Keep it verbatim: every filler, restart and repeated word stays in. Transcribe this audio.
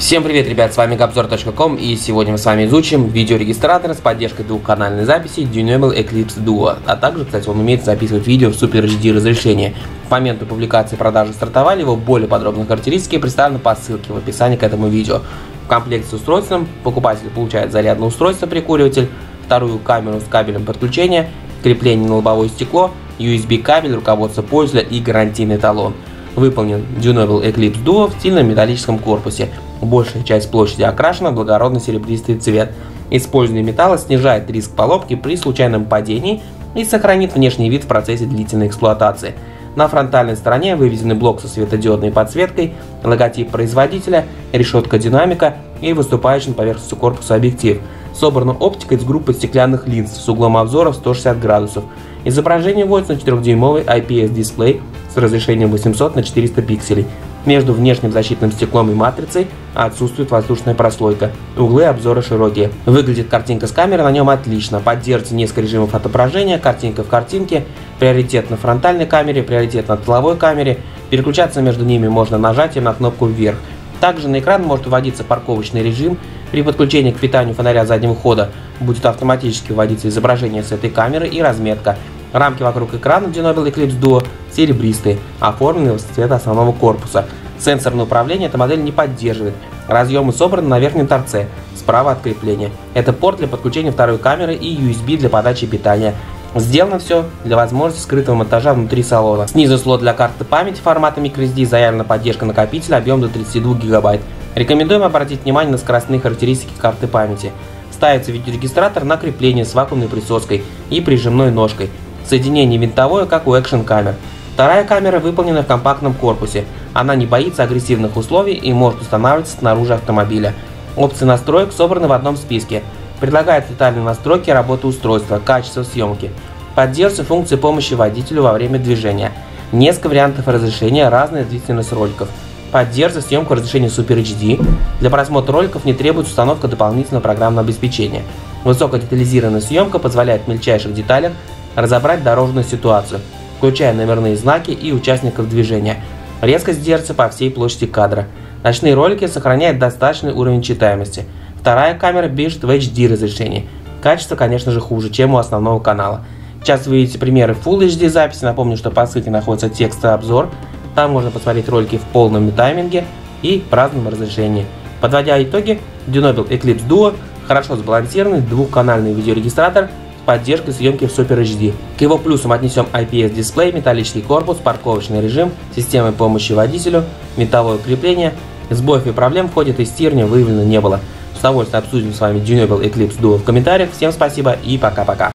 Всем привет, ребят, с вами Gabzor точка ком, и сегодня мы с вами изучим видеорегистратор с поддержкой двухканальной записи Tunable Eclipse Duo, а также, кстати, он умеет записывать видео в Super эйч ди разрешении. К моменту публикации продажи стартовали, его более подробные характеристики представлены по ссылке в описании к этому видео. В комплекте с устройством покупатель получает зарядное устройство, прикуриватель, вторую камеру с кабелем подключения, крепление на лобовое стекло, ю эс би кабель, руководство пользователя и гарантийный талон. Выполнен Tunable Eclipse Duo в стильном металлическом корпусе. Большая часть площади окрашена в благородный серебристый цвет. Использование металла снижает риск поломки при случайном падении и сохранит внешний вид в процессе длительной эксплуатации. На фронтальной стороне выведены блок со светодиодной подсветкой, логотип производителя, решетка динамика и выступающий на поверхности корпуса объектив. Собрана оптика из группы стеклянных линз с углом обзора в сто шестьдесят градусов. Изображение вводится на четырёхдюймовый ай пи эс дисплей с разрешением восемьсот на четыреста пикселей. Между внешним защитным стеклом и матрицей отсутствует воздушная прослойка. Углы обзора широкие. Выглядит картинка с камеры на нем отлично. Поддерживается несколько режимов отображения, картинка в картинке, приоритет на фронтальной камере, приоритет на тыловой камере. Переключаться между ними можно нажатием на кнопку вверх. Также на экран может вводиться парковочный режим. При подключении к питанию фонаря заднего хода будет автоматически вводиться изображение с этой камеры и разметка. Рамки вокруг экрана Tunable Eclipse Duo серебристые, оформлены в цвет основного корпуса. Сенсорное управление эта модель не поддерживает. Разъемы собраны на верхнем торце, справа от крепления. Это порт для подключения второй камеры и ю эс би для подачи питания. Сделано все для возможности скрытого монтажа внутри салона. Снизу слот для карты памяти формата microSD, заявлена поддержка накопителя, объем до тридцати двух гигабайт. Рекомендуем обратить внимание на скоростные характеристики карты памяти. Ставится видеорегистратор на крепление с вакуумной присоской и прижимной ножкой. Соединение винтовое, как у экшен камер. Вторая камера выполнена в компактном корпусе. Она не боится агрессивных условий и может устанавливаться снаружи автомобиля. Опции настроек собраны в одном списке. Предлагает детальные настройки работы устройства, качество съемки. Поддерживаются функции помощи водителю во время движения. Несколько вариантов разрешения, разная длительность роликов. Поддерживается съемка в разрешении Super эйч ди. Для просмотра роликов не требуется установка дополнительного программного обеспечения. Высокодетализированная съемка позволяет в мельчайших деталях разобрать дорожную ситуацию, включая номерные знаки и участников движения. Резкость держится по всей площади кадра. Ночные ролики сохраняют достаточный уровень читаемости. Вторая камера пишет в эйч ди разрешении. Качество, конечно же, хуже, чем у основного канала. Сейчас вы видите примеры Full эйч ди записи. Напомню, что по ссылке находится текстовый обзор. Там можно посмотреть ролики в полном тайминге и в разном разрешении. Подводя итоги, Tunable Eclipse Duo хорошо сбалансированный двухканальный видеорегистратор с поддержкой съемки в Super эйч ди. К его плюсам отнесем ай пи эс дисплей, металлический корпус, парковочный режим, системы помощи водителю, металловое крепление. Сбоев и проблем в ходе тестирования выявлено не было. С удовольствием обсудим с вами Tunable Eclipse Duo в комментариях. Всем спасибо и пока-пока.